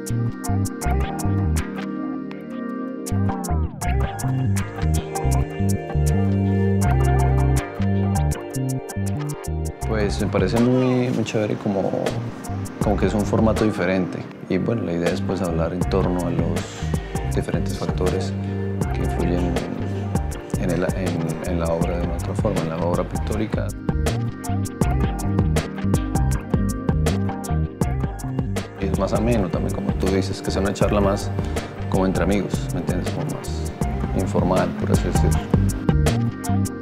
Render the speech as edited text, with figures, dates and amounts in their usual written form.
Pues me parece muy chévere como que es un formato diferente. Y bueno, la idea es pues hablar en torno a los diferentes factores que influyen en la obra de una otra forma, en la obra pictórica. Y es más ameno también, como tú dices, que sea una charla más como entre amigos, ¿me entiendes? Como más informal, por así decirlo.